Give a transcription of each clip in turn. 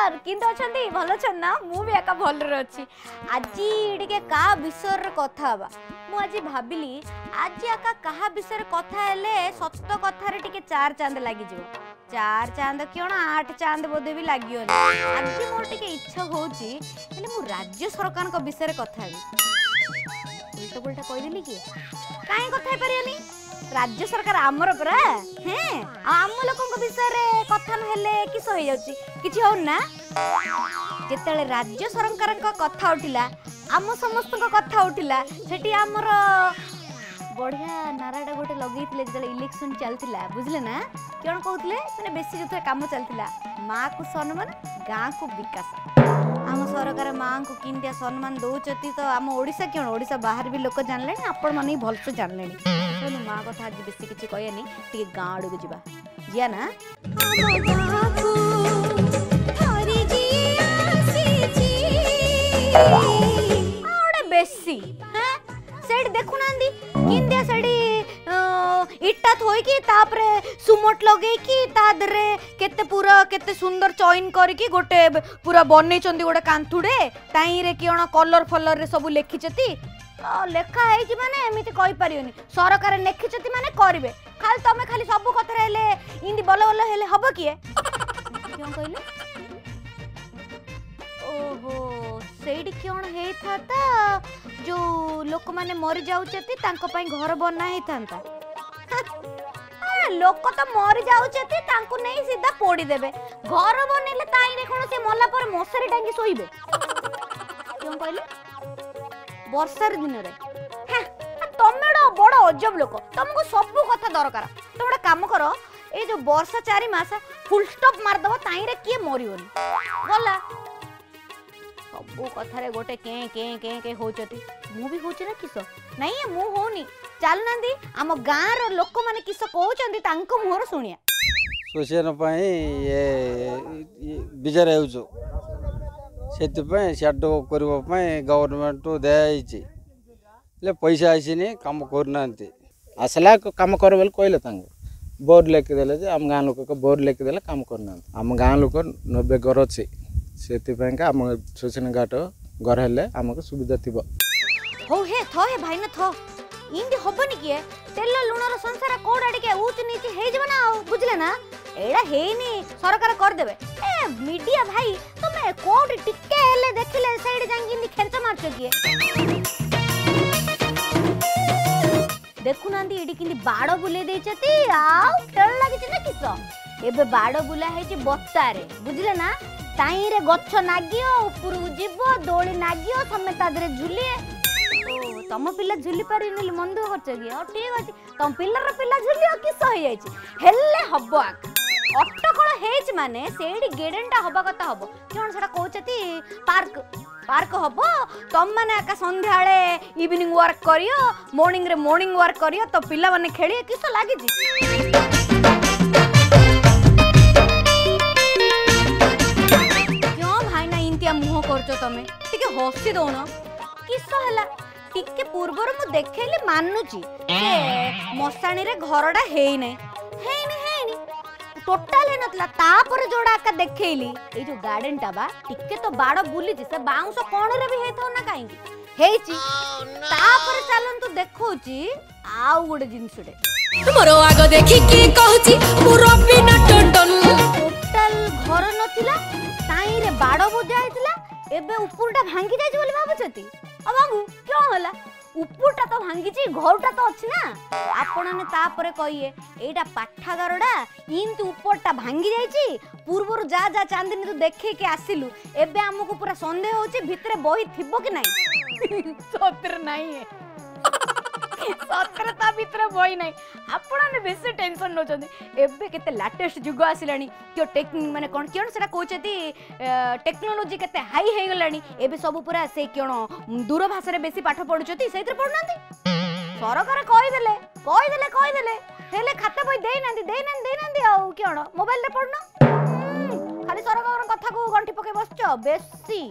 नमस्कार किंतु अछंती भलो छन ना मु भी एका भल रे अछि आजी टिके का विषय रे कथा हबा मु आजी भाबिली आजी एका कहा विषय रे कथा हेले सत्य कथा रे टिके चार चांद लागि जिवो चार चांद क्यों 8 चांद बोधे भी लागियो आजी मोर टिके इच्छा होची हेले मु राज्य सरकार को विषय रे कथा हेबी उल्टा पुल्टा कहि देली कि काहे कथा हे परियानी राज्य सरकार आमर परा हैं आम लोकन विषय रे कथा हेले किस हो जाउची किछि हो ना जेतेले राज्य सरकार को कथा उठिला आम समस्त को कथा उठिला सेठी आमर बढ़िया नाराटा गोटे लगेइतिले जेतेले इलेक्शन चलतिला बुझले ना कोन कहउतले माने बेसी जते काम चलतिला मां को सम्मान गां को विकास आम सरकार मां को किंदिया सम्मान दउचती तो आम ओडिसा कोन ओडिसा बाहर भी लोक जानले आपण माने भल से जानले तो मां कथा आज बेसी किछि कहयानी टिके गां आडू को जिबा जिया ना आडे बेसी हैं सेठ देखु नांदी किंदिया सेडी इट्टा थोई की तापरे सुमट लगे की तादरे केते पूरा केते सुंदर चॉइन करी की गोटे पूरा बनै चंदी गोटे कांथुडे ताई रे कियोना कलर फलर रे सब लेखिचती लेखा है कि माने एमिति कहि परियोनी सरकार लेखिचती माने करबे खाली तमे खाली सब कथा हेले इंदी बल बल हेले हबो किए क्यों कहले ओहो सेडी क्यों हेई थाता जो लोक माने मरि जाउचती तांको पई घर बना हेई थांता लोक तो मरि जाउचती तांको नै सीधा पोड़ी देबे घर बनेले ताई रे कोन से मला पर मसरी टांगी सोइबे क्यों कहले वर्षार दिन रे तमेडो बड़ अजब लोक तुमको सब कथा दरकार तुम गोटे काम कर ए जो वर्षा 4 मास फुल स्टॉप मार दबो ताई रे किए मरियोनी गला सब कथा रे गोटे के के के के होचती मु भी होची ना किस नहीं मु होनी चल नंदी आम गां रो लोक माने किस कहउचंदी तांको मुहर सुनिया सोशल पई ये बिजार हेउचो सेति पई शाडो करबो पई गवर्नमेंट तो देइची ले पैसा आसीनी काम करनांती असला काम कर बोल कहले तांग बोर्ड लेके देले जे हम गां लोक को बोर्ड लेके देले काम करना हम गां लोक 90 घर अछि सेति पई का हम सोशल घाट घर हेले हमको सुविधा थिबो हो हे थो हे भाई न थो इंदी होबनी किए तेल लुण रो संसार कोड अडिके ऊच नीच हे जबना बुझले ना एडा हेनी सरकार कर देबे ए मीडिया भाई तुमे कोड टिके हेले देखिले साइड जांगी नी खेंच मारछ किए देखु नांदी एडी किंदी बाड़ बुले देचती आउ खेल लागि ना किस एबे बाड़ बुला हेची बत्तारे बुझले ना ताई रे गच्छ नागियो ऊपर जिवो दोली नागियो समे तादरे झुलिए ओ तम पिल्ला झुली पारिनी मन दुख करछ कि ओ ठीक अछि तम पिल्लार पिल्ला झुलियो किस होई जाइछि हेल्ले हबो अटकळ हेच माने सेडी गेडेंटा हबा कथा हबो कोन सेटा कहउछती पार्क पार्क हबो तम माने आका संध्याळे इवनिंग वर्क करियो मॉर्निंग वर्क करियो तो पिल्ला माने खेलिए किस लागि जी क्यों भाई ना इंतिया मुह करछो तमे टिके हसी दोनो किस हला टिके पूर्वर मु देखेली मानुची से मसाणी रे घरडा हेई नै टोटल है नतला तापर जोड़ा का देखेली ए जो गार्डन टा बा टिके तो बाड़ बुली से बाउंस कोण रे भी हेथौ ना काई हेची तापर चलन तो देखौची आउ गुडे जिंसडे तुमरो आगो देखि की कहूची पूरा बिना टोटल घर नथिला ताई रे बाड़ बुजा हेतला एबे ऊपरटा भांगी जाय बोली भाबुचती आ बाबू क्यों होला ऊपरटा तो भांगीची घरटा तो अछि ना आपण ने तापरे कहिए एटा पाठागारडा इंतु ऊपरटा भांगी जायची पूर्वरु जा जा चांदनी तो देखे के आसिलु एबे हमकु पूरा संदेह होची भितरे बही थिबो कि नाही सत्र नाही है सत्रता भितरे बही नाही आपण ने बेसी टेंशन न चंदी एबे केते लेटेस्ट जुग आसिलानी क्यो टेक्निक माने कोन केन सेटा कहउचती टेक्नोलॉजी केते हाई हे गलानी एबे सब पूरा से केन दूर भाषा रे बेसी पाठ पढुचती सेतिर पढनांती सरकार कहि देले हेले खाता बई देई नांदी आ केन मोबाइल रे पढनो खाली सरकार कथा को गंठी पके बसचो बेसी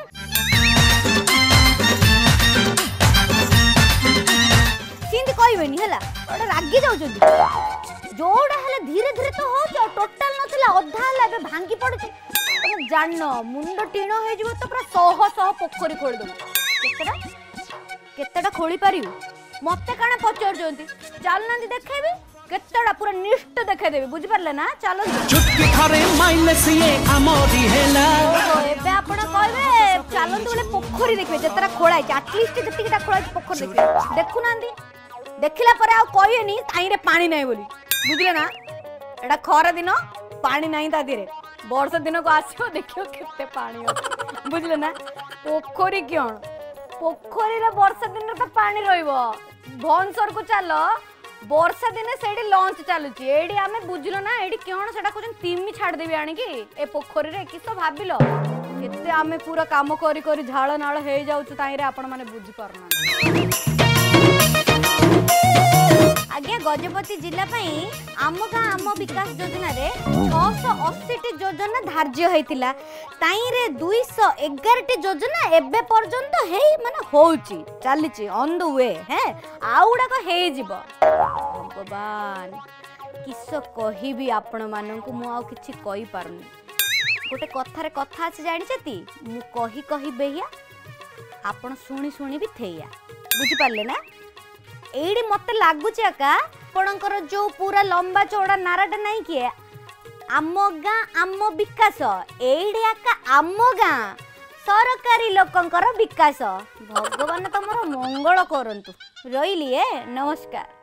सिंधी कहबेनी हला ओटा रागी जाउछंती जोड़ा हले धीरे धीरे तो हो टोटल नथिला अधा हला बे भांगी पडुची तुम जान मुंड टीण हो तो पूरा शह शह पोखरी खोल देबो केतेटा खोली पारिबु मते काना पचार चलना देखेबी केतेटा पूरा निष्ठ देखे देबी बुझी पारले ना चलो चुटकी थारे माइनस ये आमोरी हेला एबे आपण कहबे चलन बोले पोखरी देखबे जतरा खोळाई एटलीस्ट जतिकिटा खोळाई पोखरी देखबे देखु नांदी देखिला परे आ कहिएनी ताई रे पानी नाही बोली बुझले ना एडा खरा दिन पानी नाही ता दिरे वर्षा दिन को आसियो देखियो केते पानी अछि बुझले ना पोखरी क्यों पोखरी रे वर्षा दिन तो पानी रहइबो भनसर को चलो वर्षा दिन सेडी लॉन्च चालुची एडी आमे बुझलो ना एडी क्यों सेटा कोजन तिमी छाड़ देबी आनी की ए पोखरी रे किसो भाबिलो केते आमे पूरा काम करी करी झाळ नाळ हे जाउछु ताई रे आपण माने बुझी परना आज्ञा गजपति जिला आम गाँ आम विकास योजना रे 680 योजना धार्य होता ताई रे 211 योजना एबे पर्यंत हे माने होउची चलीची ऑन द वे है आउडाक हे जीवो भगवान किस कहिबी आपण माननकु मु आ किछि कहि पारुनी गोटे कथारे कथा अछि जानिछती मु कहि कहि बेहिया आपण सुनी सुनी भी थेया बुझी पारले ना एडी मते लागुची आका आपणकर जो पूरा लंबा चौड़ा नाराटा नहीं किए आम गाँ आम विकास एडी आका आम गाँ सरकारी लोकंकर विकास भगवान तमरो मंगल करंतु रहिली नमस्कार।